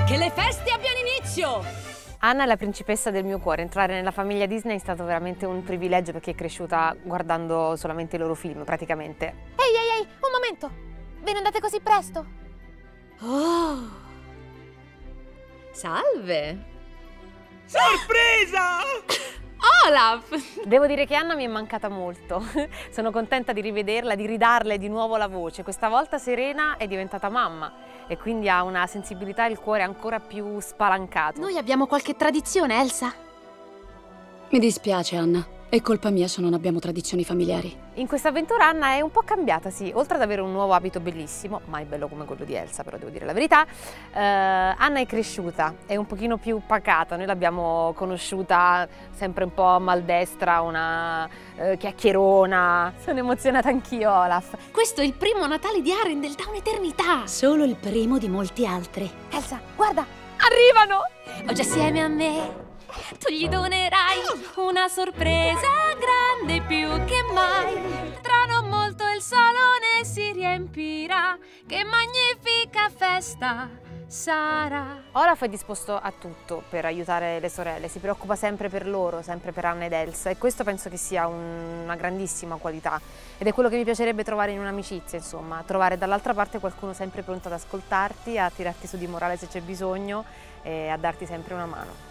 Che le feste abbiano inizio! Anna è la principessa del mio cuore. Entrare nella famiglia Disney è stato veramente un privilegio perché è cresciuta guardando solamente i loro film, praticamente. Ehi, un momento! Ve ne andate così presto? Oh! Salve! Sorpresa! Olaf! Devo dire che Anna mi è mancata molto. Sono contenta di rivederla, di ridarle di nuovo la voce. Questa volta Serena è diventata mamma e quindi ha una sensibilità e il cuore ancora più spalancato. Noi abbiamo qualche tradizione, Elsa? Mi dispiace, Anna. È colpa mia se non abbiamo tradizioni familiari. In questa avventura Anna è un po' cambiata, sì. Oltre ad avere un nuovo abito bellissimo, mai bello come quello di Elsa, però devo dire la verità, Anna è cresciuta, è un pochino più pacata. Noi l'abbiamo conosciuta sempre un po' maldestra, una chiacchierona. Sono emozionata anch'io, Olaf. Questo è il primo Natale di Arendelle da un'eternità! Solo il primo di molti altri. Elsa, guarda! Arrivano! Oggi assieme a me tu gli donerai una sorpresa grande più che mai. Tra non molto il salone si riempirà. Che magnifica festa sarà. Olaf è disposto a tutto per aiutare le sorelle, si preoccupa sempre per loro, sempre per Anna ed Elsa, e questo penso che sia una grandissima qualità ed è quello che mi piacerebbe trovare in un'amicizia, insomma, trovare dall'altra parte qualcuno sempre pronto ad ascoltarti, a tirarti su di morale se c'è bisogno e a darti sempre una mano.